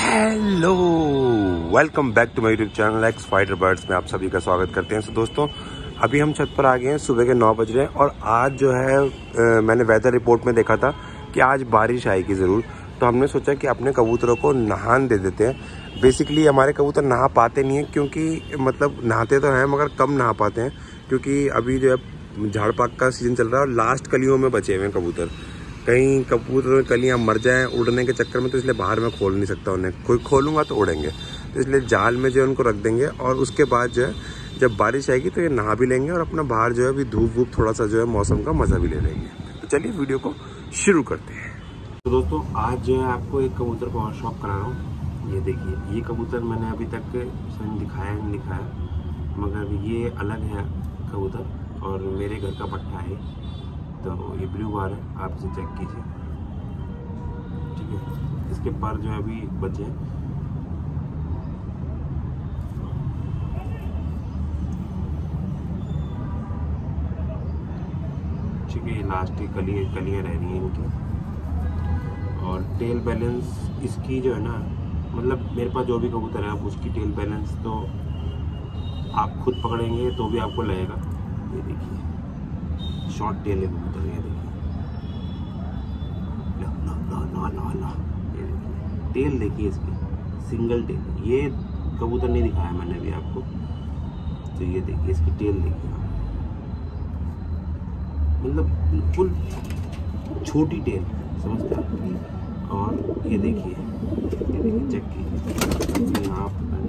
Hello, welcome back to my YouTube channel X fighter birds में आप सभी का स्वागत करते हैं। दोस्तों अभी हम छत पर आ गए हैं, सुबह के 9 बज रहे हैं और आज जो है मैंने वेदर रिपोर्ट में देखा था कि आज बारिश आएगी ज़रूर। तो हमने सोचा कि अपने कबूतरों को नहान दे देते हैं। बेसिकली हमारे कबूतर नहा पाते नहीं हैं, क्योंकि मतलब नहाते तो हैं मगर कम नहा पाते हैं, क्योंकि अभी जो है झाड़ पाक का सीज़न चल रहा है और लास्ट कलियों में बचे हुए हैं कबूतर। कहीं कबूतर में कलियाँ मर जाएं उड़ने के चक्कर में, तो इसलिए बाहर में खोल नहीं सकता उन्हें, कोई खोलूँगा तो उड़ेंगे। तो इसलिए जाल में जो है उनको रख देंगे और उसके बाद जो है जब बारिश आएगी तो ये नहा भी लेंगे और अपना बाहर जो है अभी धूप वूप थोड़ा सा जो है मौसम का मज़ा भी ले लेंगे। तो चलिए वीडियो को शुरू करते हैं। तो दोस्तों आज जो है आपको एक कबूतर को और शौक करा रहा हूँ। ये देखिए, ये कबूतर मैंने अभी तक दिखाया नहीं दिखाया, मगर ये अलग है कबूतर और मेरे घर का पट्टा है। तो ये ब्लू बार है, आप इसे चेक कीजिए, ठीक है। इसके पर जो है अभी बचे हैं। ठीक है, ये लास्ट की कलियाँ रह रही हैं इनकी। और टेल बैलेंस इसकी जो है ना, मतलब मेरे पास जो भी कबूतर है, आप उसकी टेल बैलेंस तो आप खुद पकड़ेंगे तो भी आपको लगेगा। ये देखिए शॉर्ट टेल है कबूतर, ये देखिए ये देखिए टेल देखिए इसकी, सिंगल टेल। ये कबूतर नहीं दिखाया मैंने अभी आपको, तो ये देखिए इसकी टेल देखिए, मतलब बिल्कुल छोटी टेल, समझते हैं। और ये देखिए चेक कीजिए यहाँ,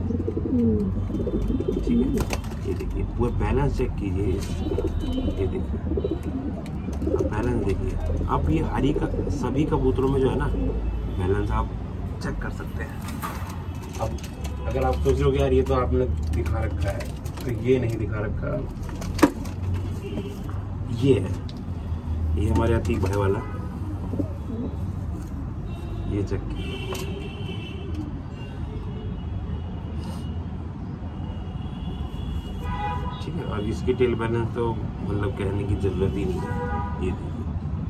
ठीक है। ये देखिए पूरा बैलेंस चेक कीजिए, ये देखिए अब बैलेंस देखिए। अब ये हरी का सभी कबूतरों में जो है ना बैलेंस आप चेक कर सकते हैं। अब अगर आप सोच रहे हो यार ये तो आपने दिखा रखा है, तो ये नहीं दिखा रखा, ये है, ये हमारे अतीक भाई वाला, ये चेक कीजिए। ठीक है, और इसकी टेल बैलेंस तो मतलब कहने की जरूरत ही नहीं है, ये देखिए।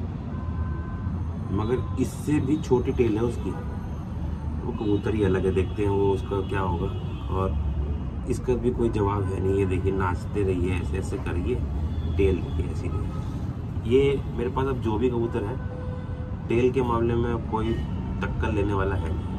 मगर इससे भी छोटी टेल है उसकी, वो कबूतर ही अलग है, देखते हैं वो उसका क्या होगा। और इसका भी कोई जवाब है नहीं। ये देखिए नाचते रहिए, ऐसे ऐसे करिए, टेल देखिए ऐसी नहीं। ये मेरे पास अब जो भी कबूतर है टेल के मामले में अब कोई टक्कर लेने वाला है नहीं।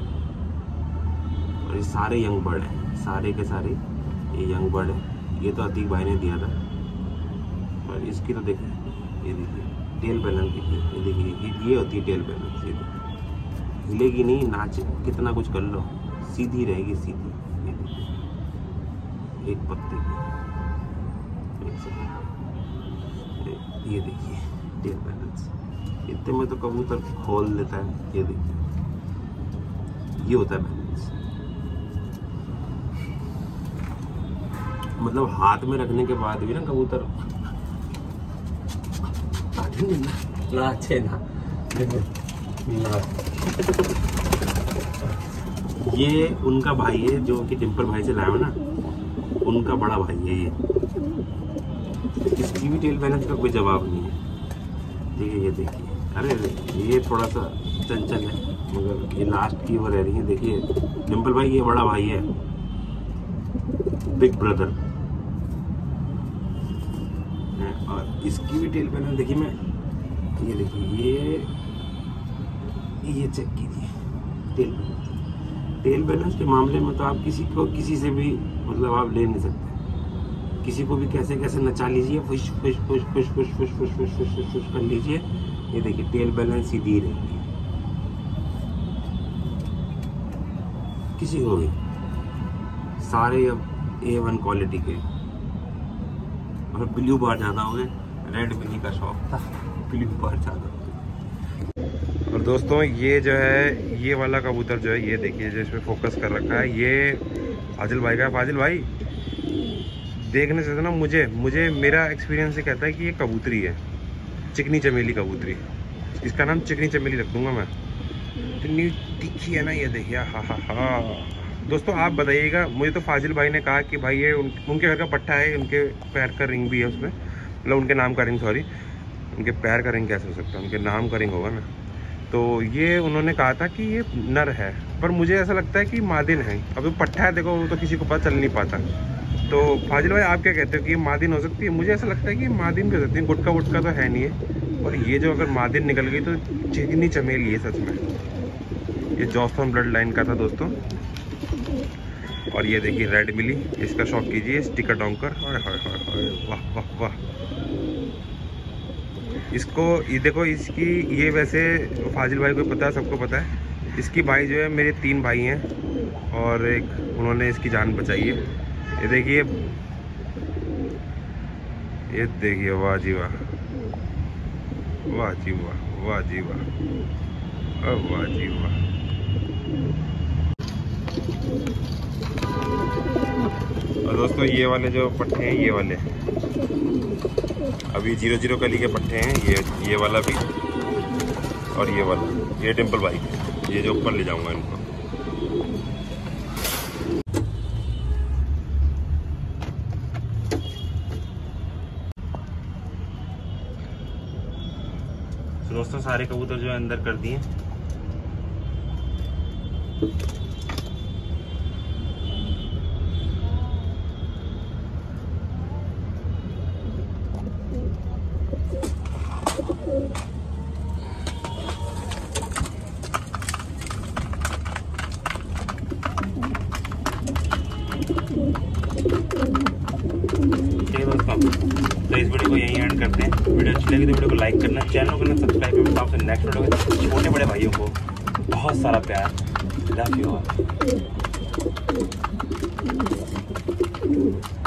और ये सारे यंग बर्ड हैं, सारे के सारे ये यंग बर्ड है। ये तो अतीक भाई ने दिया था, और इसकी तो देखिए, ये देखिए टेल बैलेंस देखिए, ये देखिए ये होती है टेल बैलेंस। ये देखिए हिलेगी नहीं, नाच कितना कुछ कर लो सीधी रहेगी, सीधी। ये देखिए एक पत्ते की, एक सेकंड, ये देखिए टेल बैलेंस। इतने में तो कबूतर खोल देता है। ये देखिए ये होता है बैलेंस, मतलब हाथ में रखने के बाद भी ना कबूतर नाचे ना। ये उनका भाई है जो कि टिम्पर भाई से लाया हो ना, उनका बड़ा भाई है ये। इसकी भी टेल बैलेंस का कोई जवाब नहीं है, ठीक है। ये देखिए, अरे ये थोड़ा सा चंचल है, मगर ये लास्ट की वो रह रही है। देखिए टिम्पल भाई ये बड़ा भाई है, बिग ब्रदर। और इसकी भी टेल बैलेंस देखिए, मैं ये देखिए ये चेक कीजिए टेल बैलेंस के मामले में तो आप किसी से भी मतलब आप ले नहीं सकते। किसी को भी कैसे कैसे नचा लीजिए, फुश फुश फुश फुश फुश फुश फुश फुश फुश फुश फुश कर लीजिए, ये देखिए टेल बैलेंस सीधी रहेगी। किसी को भी, सारे अब A1 क्वालिटी के। और ब्लू बार ज़्यादा हो गए, रेड बिनी का शौक था, ब्लू बार ज़्यादा हो गए। और दोस्तों ये जो है ये वाला कबूतर जो है, ये देखिए जो इसमें फोकस कर रखा है, ये फाजिल भाई का। फाजिल भाई देखने से तो ना मुझे मेरा एक्सपीरियंस ये कहता है कि ये कबूतरी है, चिकनी चमेली कबूतरी। इसका नाम चिकनी चमेली रख दूंगा मैं। इतनी तीखी है ना, ये देखिए, हाँ हाँ हाँ। दोस्तों आप बताइएगा, मुझे तो फाजिल भाई ने कहा कि भाई ये उनके घर का पट्टा है, उनके पैर का रिंग भी है उसमें, मतलब उनके नाम का रिंग, सॉरी उनके पैर का रिंग कैसे हो सकता है, उनके नाम का रिंग होगा ना। तो ये उन्होंने कहा था कि ये नर है, पर मुझे ऐसा लगता है कि मादिन है। अब पट्ठा है देखो, वो तो किसी को पता चल नहीं पाता। तो फाजिल भाई आप क्या कहते हो कि ये मादिन हो सकती है? मुझे ऐसा लगता है कि मादिन भी हो सकती है, गुटका वुटका तो है नहीं है। और ये जो अगर मादिन निकल गई तो चिकनी चमेली है सच में। ये जॉनसन ब्लड लाइन का था दोस्तों। और ये देखिए रेड मिली, इसका शौक कीजिए, स्टिकर डोंकर। वाह वाह वाह। इसको ये देखो, इसकी ये वैसे फाजिल भाई को पता है, सबको पता है। इसकी भाई जो है, मेरे 3 भाई हैं और एक उन्होंने इसकी जान बचाई है। ये देखिए, ये देखिए, वाह जी वाह, वाह जी वाह, वाह जी वाह, वाह जी वाह। और दोस्तों ये वाले जो पट्टे हैं, ये वाले अभी 0-0 कली के पट्टे हैं। ये वाला भी और ये वाला, ये टेम्पल बाइक है। ये जो ऊपर ले जाऊंगा इनको। तो दोस्तों सारे कबूतर जो है अंदर कर दिए। तो इस वीडियो को यहीं एंड करते हैं। वीडियो अच्छी लगी तो वीडियो को लाइक करना, चैनल को करना सब्सक्राइब करना। आपसे नेक्स्ट वीडियो में छोटे बड़े भाइयों को बहुत सारा प्यार। Love you all.